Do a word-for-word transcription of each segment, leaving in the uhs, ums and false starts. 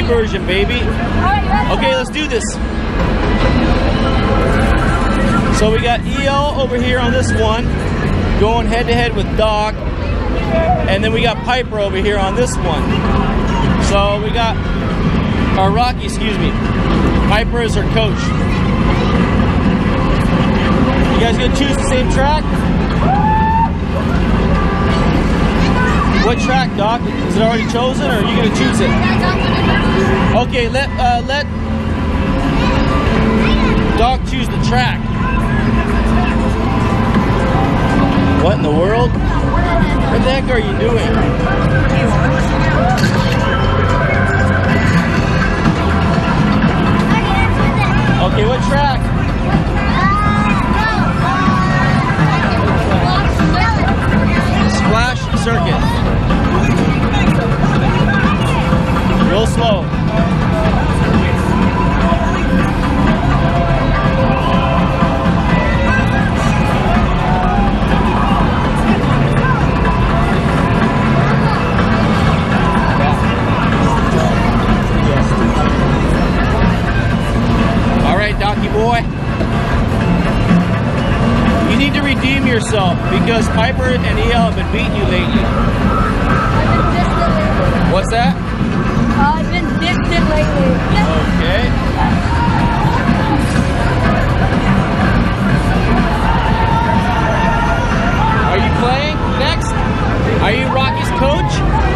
version, baby. Okay, let's do this. So we got E L over here on this one, going head to head with Doc. And then we got Piper over here on this one. So we got, or Rocky, excuse me. Piper is her coach. You guys gonna choose the same track? What track, Doc? Is it already chosen, or are you gonna choose it? Okay, let uh, let Doc choose the track. What in the world? What the heck are you doing? Okay, what track? Splash Circuit. Real slow. Boy, you need to redeem yourself because Piper and E L have been beating you lately. What's that? Uh, I've been distant lately. Okay. Are you playing next? Are you Rocky's coach?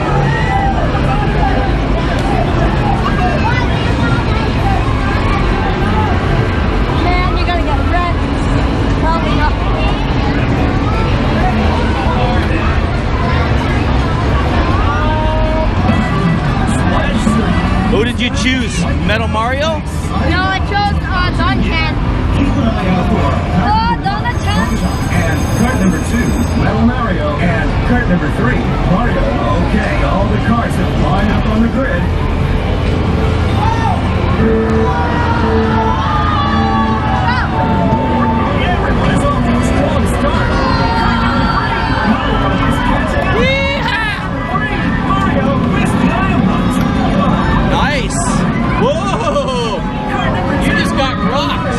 Who did you choose? Metal Mario? No, I chose uh, Duncan. Oh, Duncan. And cart number two, Metal Mario. And cart number three, Mario. Okay, all the carts that line up on the grid. Everyone is off to a strong start. Mario is catching up. Mario is diamond. Nice! Whoa! You just got rocked!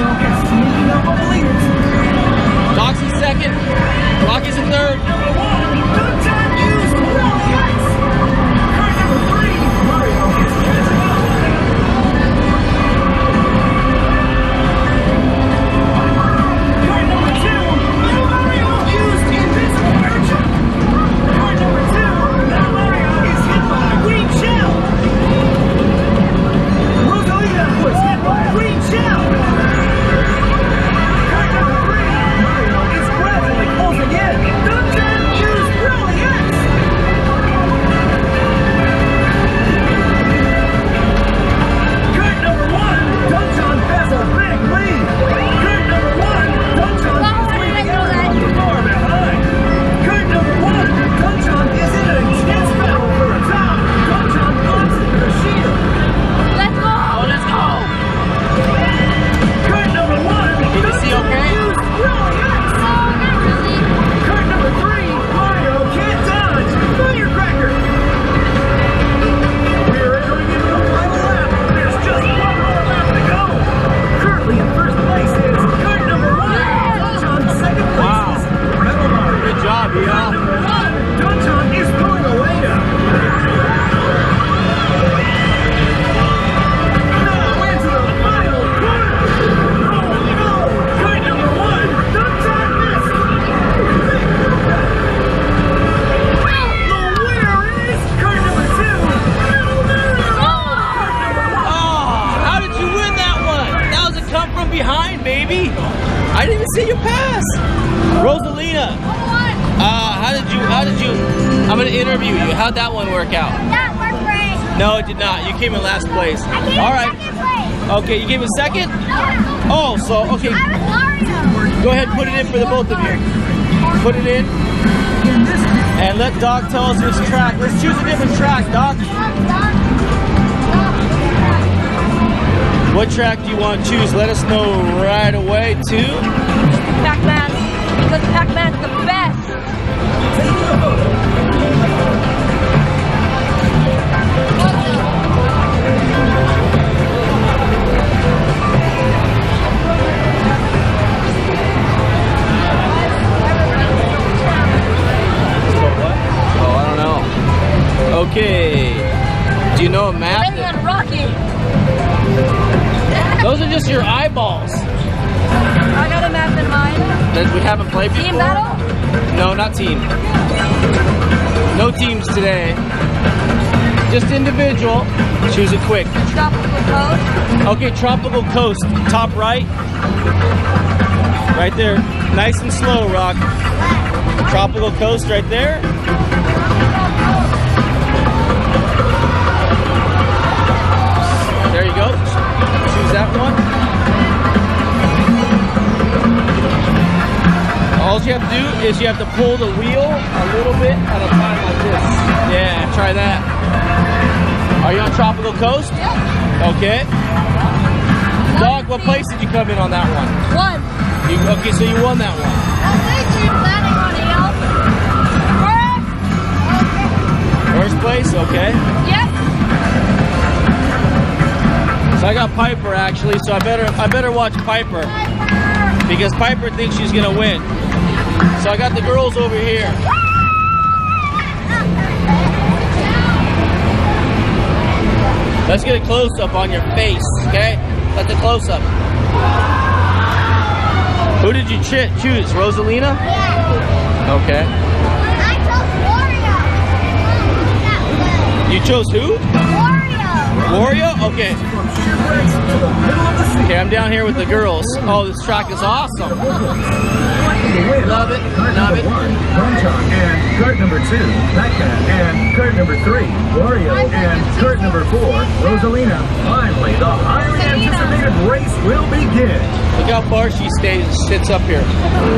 Doc's in second, Rocky's in third. I didn't even see you pass. Rosalina. Uh, how did you, how did you, I'm going to interview you. How'd that one work out? That worked great. No, it did not. You came in last place. I came All in right. second place. Okay, you came in second? Yeah. Oh, so, okay. I was Mario. Go ahead and put it in for the both of you. Put it in. And let Doc tell us which track. Let's choose a different track, Doc. What track do you want to choose? Let us know right away, too. Pac-Man. Because Pac-Man's the best. Okay. Do you know a map? Waiting on Rocky. Those are just your eyeballs. I got a map in mind. That we haven't played before. Team battle? No, not team. No teams today. Just individual. Choose it quick. Tropical coast. Okay, Tropical Coast. Top right. Right there. Nice and slow, Rock. Tropical Coast right there. There you go. Choose that one. All you have to do is you have to pull the wheel a little bit at a time like this. Yeah, try that. Are you on Tropical Coast? Yep. Okay. Dog, what place did you come in on that one? One. You, okay, so you won that one. What place are you planning on, E L? First. First place, okay. Yes. So I got Piper actually, so I better I better watch Piper because Piper thinks she's gonna win. So I got the girls over here. Let's get a close up on your face, okay? That's a close up. Who did you ch choose? Rosalina? Yeah. Okay. I chose Wario. You chose who? Wario. Wario? Okay. From shipwrecks to the middle of the sea. Okay, I'm down here with the girls. Oh, this track is awesome. Love it. Love it. Ronchon and card number two, Pac-Man and card number three, Wario and card number four, Rosalina. Finally, the highly anticipated race will begin. Look how far she stays, sits up here.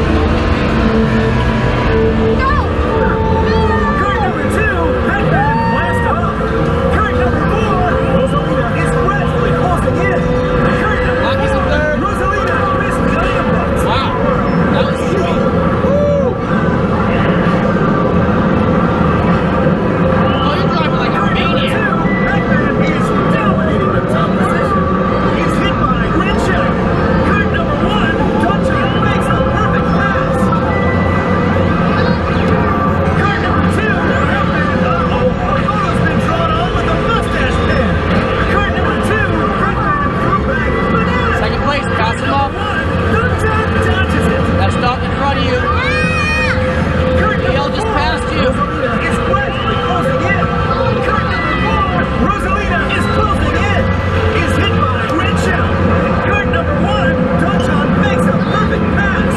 No. Card number two, Pac-Man, blast off. Card number four, Rosalina is gradually closing in. Card number Rocky's in four, third. Rosalina missed the item box. Wow. That was sweet. Oh, you're driving like a Card number maniac. two, Pac-Man is dominating the top position. He's hit by windshield. Card number one, Touchy makes a perfect pass. Card number two, Pac-Man, uh-oh, a photo's been drawn on with a mustache pin. Card number two, Pac-Man, throwback banana. Second place, pass him up. One, Touchdown dodges it. That's not in front of you. Card He all number just four, passed you. Rosalina is gradually closing in. Card number four, Rosalina is closing in. Is hit by windshield. Card number one, Touchdown makes a perfect pass.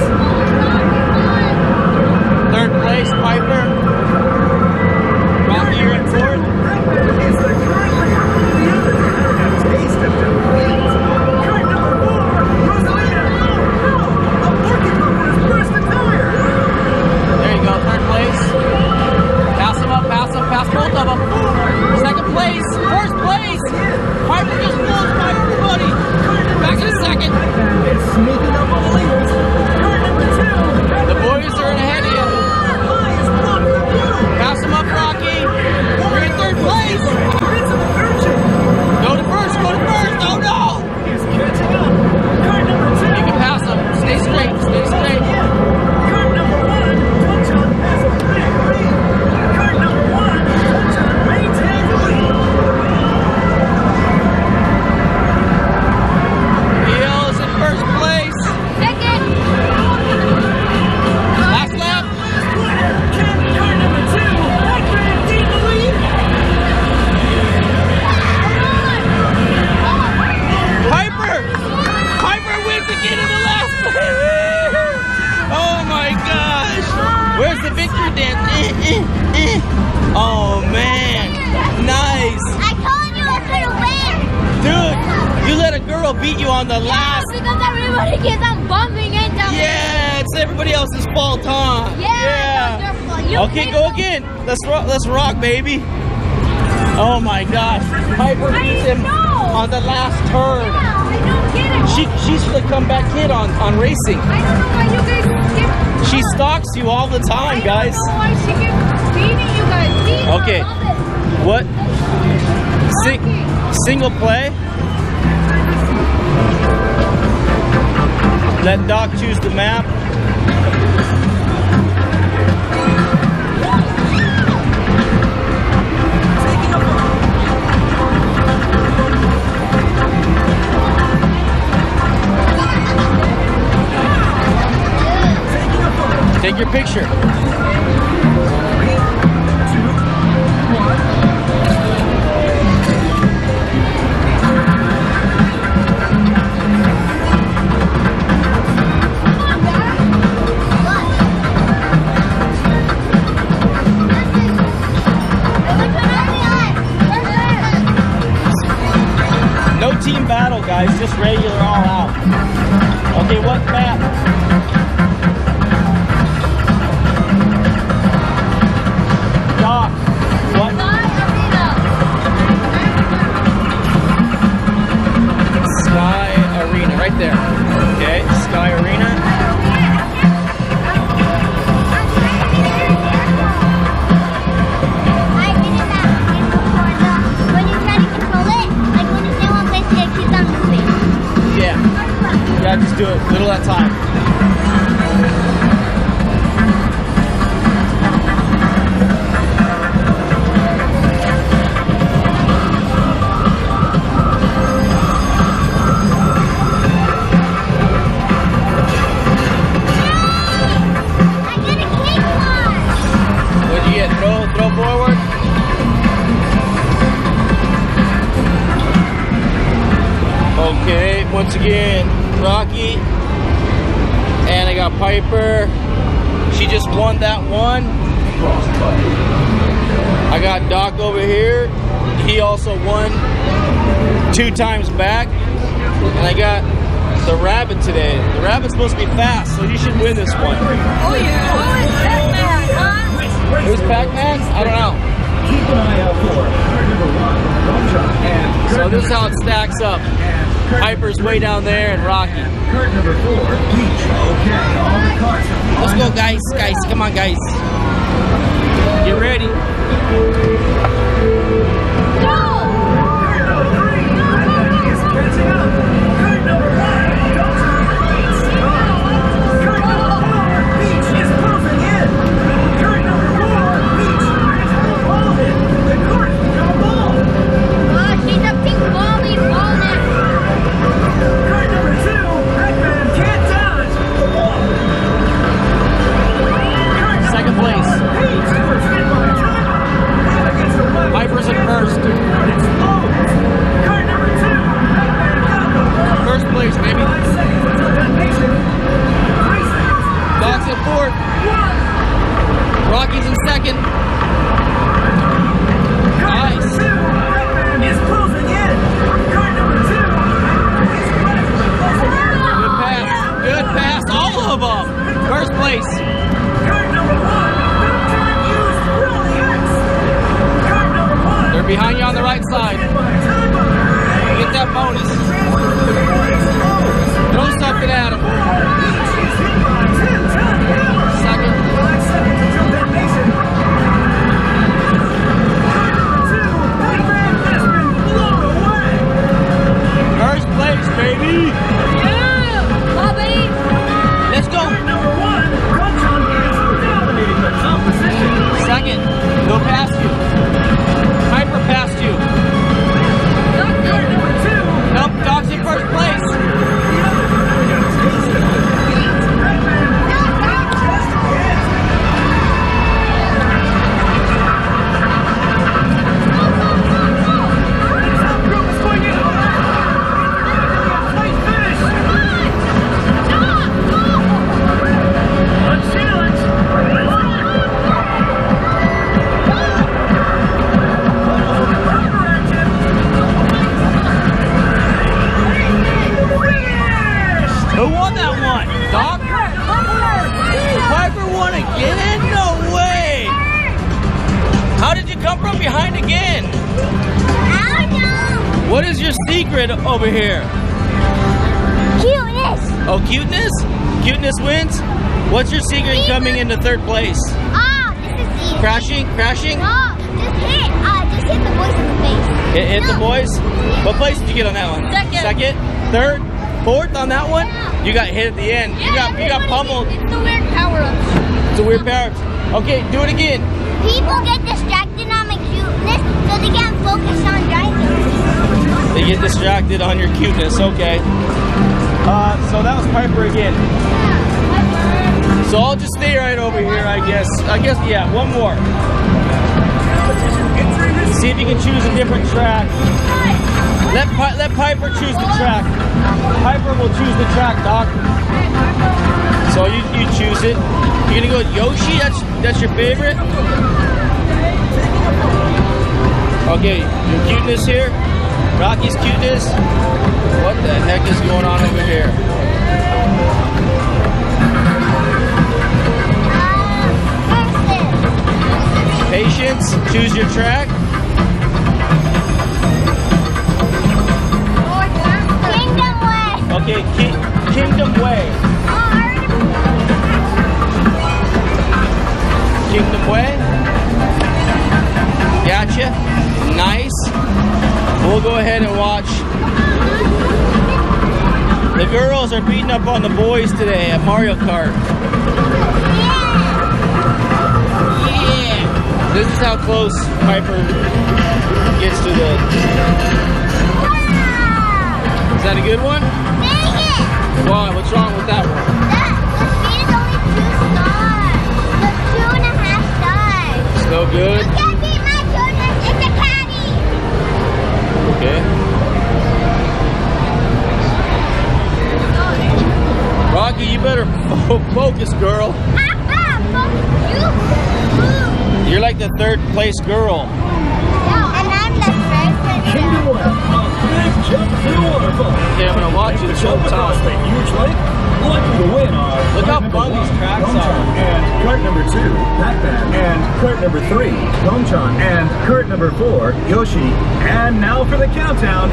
Third place, Piper. Rocky, you're in fourth. Pac-Man is the current leader. The others are having a taste of defeat. Card number four, Rosalina. Oh, no, a working bumper has burst a tire. There you go, third place. Pass him up, pass him, pass both of them. Second place, first place. Piper just blows by everybody. Back in a second. Pac-Man is sneaking up on the leaders. Card number two, The boys are ahead of you. High is blocked the blue. Pass him up, Rocky. You're in third place. Prince of the Urchin Go to first, go to first. Oh no! is catching up. Card number two. You can pass him. Stay straight, stay straight. Card number one, Touchdown has a big lead. Card number one, Touchdown maintains the lead. E L is in first place. Second. Last lap. Can card number two, Pac-Man gain the lead? Piper! Piper wins again in the last place. Oh my gosh! Where's the victory dance? Eh, eh, eh. Oh man! Nice! I told you I was gonna win. Dude, you let a girl beat you on the last. Because everybody keeps on bumping into me. Yeah, it's everybody else's fault, huh? Yeah. it's not your fault. You Okay, did go it. again. Let's rock, let's rock, baby. Oh my gosh. Piper I beats him know. on the last turn. Yeah, I don't get it. She she's the comeback kid on, on racing. I don't know why you guys keep. She stalks you all the time, guys. I don't know why she keeps beating you guys. Beat her. Okay. Love it. What? Sing, single play. Let Doc choose the map. Take Take your picture. No team battle, guys, just regular all out. Okay, what map? Doc, what? Sky Arena, right there. Okay, Sky Arena. Yeah, just do it little at a time. What'd you get? Throw, throw forward? Okay, once again, Rocky, and I got Piper. She just won that one. I got Doc over here. He also won two times back. And I got the Rabbit today. The Rabbit's supposed to be fast, so you should win this one. Oh yeah. Who is Pac-Man, huh? Who's Pac-Man? I don't know. Keep an eye out for. So this is how it stacks up. Piper's way down there and Rocky. Kart number four, Peach. Okay, all the carts are Let's go, guys. Guys, come on, guys. Get ready. Go! Kart number three, Pac-Man is catching up. Kart number one, Kart number four, Peach is closing in. Kart number four, Peach is holding. The cart is on ball. Oh, she's a pink bally bonnet. Kart number two, Pac-Man can't dodge. Kart Second place. Peach was hit by a driver. Against the left. Piper's in first. Explodes. Kart number two, Pac-Man got the First place, baby. Five seconds until detonation. Three seconds. Doc's in fourth. One. Rocky's in second. Kart Nice. number two, Pac-Man is closing in. Kart number two is rapidly closing in. Good pass. Good pass. All of them. First place. Kart number one, that time used really hurts. Kart number one. They're behind you on the right side. Hit by a driver. Get that bonus. Explodes. Throw something at him. Peach is hit by ten ton hammer. Second. Five seconds until detonation. Kart number two, Pac-Man has been blown away. First place, baby. Yeah, Bobby. Let's go. Kart number one, Gunton is dominating the top position. Second. He'll pass you. Piper passed you. Kart number two, Nope. Doc's in first place. Who won that one? Doc? Piper won again? No way! How did you come from behind again? I don't know. What is your secret over here? Cuteness. Oh, cuteness? Cuteness wins? What's your secret in coming into third place? Ah, this is easy. Crashing? Crashing? No, just hit. Uh, just hit the boys in the face. Hit, hit the No. boys? What place did you get on that one? Second. Second? Third? Fourth on that one? You got hit at the end. You got you got pummeled. It's the weird power-up. It's a weird power. Okay, do it again. People get distracted on my cuteness, so they can't focus on driving. They get distracted on your cuteness. Okay. Uh, so that was Piper again. So I'll just stay right over here, I guess. I guess, yeah, one more. See if you can choose a different track. Let, Pi let Piper choose the track. Piper will choose the track, Doc. So you, you choose it. You're gonna go with Yoshi? That's, that's your favorite? Okay, your cuteness here. Rocky's cuteness. What the heck is going on over here? Patience, choose your track. Kingdom Way. Okay, ki Kingdom Way. Kingdom Way. Gotcha. Nice. We'll go ahead and watch. The girls are beating up on the boys today at Mario Kart. Yeah. This is how close Piper gets to the... Is that a good one? Dang it! Why? What's wrong with that one? That, the speed is only two stars. The two and a half stars. No good? You can't beat my children. It's a caddy. Okay. Rocky, you better fo focus, girl. you. You're like the third place girl. Yeah, and I'm the first person. Kingdom Way, a big jump through the waterfall. Okay, I'm gonna watch you the whole Across the time. huge lake. Lucky to win are Look how cart number fun these one, tracks Dongchan, are. and cart number two, Pac-Man, and cart number three, Dongchan, and cart number four, Yoshi. And now for the countdown.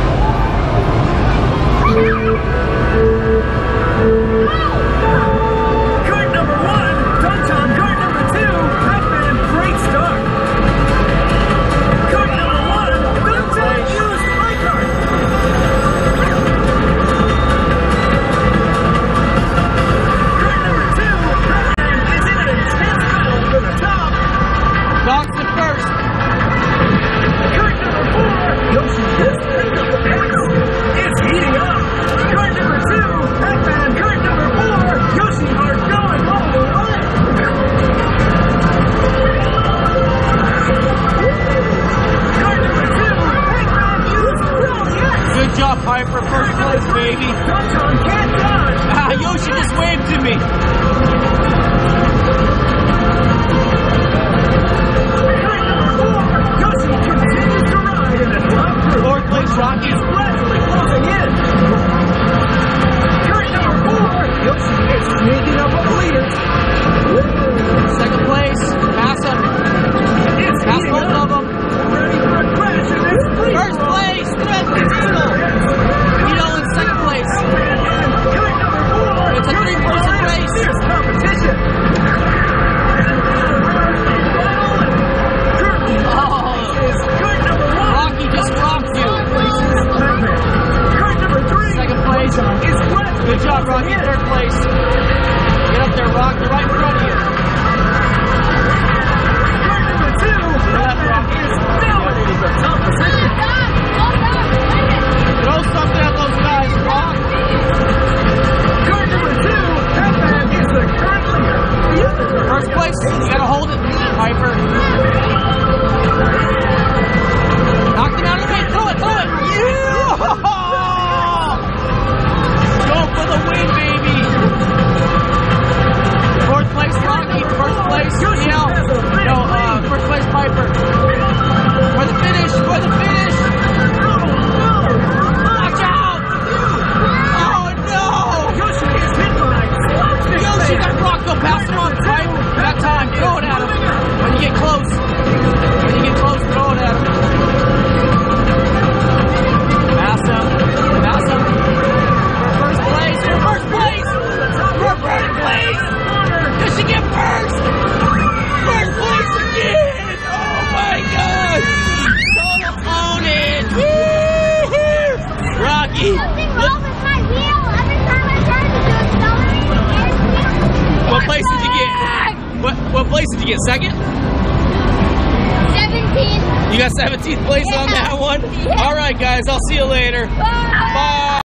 Cart number one, Dongchan, cart number two, Pac-Man, great start. Cart number one, Dongchan, use my cart. Cart number two, Pac-Man is in an intense battle for the top. Doc's the first. Cart number four, Yoshi has picked up the pace. It's heating up. Cart number two, Pac-Man, cart number four, Yoshi are going all the way. Cart number two, Pac-Man used brilliant. Good job, Piper. First place, baby. Dongchan can't dodge. Ah, Yoshi just waved to me. Cart number four, Yoshi continues to ride in the top group. Fourth place, Rocky. Is gradually closing in. Cart number four, Yoshi is sneaking up on the leaders. Second place, pass him. It's Pass heating both up. of them. Ready for a crash in this fleet. First place, thread the needle. Needle in second place. Cart number four, It's a three-person race. fierce competition. Currently, Oh, is cart number one. Rocky just rocked you. Cart number three, Second place. is Brett. Good job, Rocky. Third place. Get up there, Rock. They're right in front of you. Cart number two, Batman is dominating the top position. Throw something at those guys, Rock. Cart number two, Batman is the current leader. The others are First place, you gotta hold it, Piper. Knock them out of the way. Throw it, throw it. Yeah! Go for the win, baby. Fourth place, Rocky. First place, Neil. No, uh, first place, Piper. For the finish, for the finish. Watch out! Oh no! Yoshi is hit by slapstick. Yoshi got rocked. Go pass him on, right? That time, throw it at him. When you get close. When you get close, throw it at him. Pass him. Pass him. For first place. For first place. For first place. You should get first. First place again. Oh my God. Total own it. Woo-hoo. Rocky. Something wrong with my wheel. Every time I try to do accelerating, What place did you get? What what place did you get? Second? seventeen. You got seventeenth place on that one? Yeah. All right, guys. I'll see you later. Bye. Bye.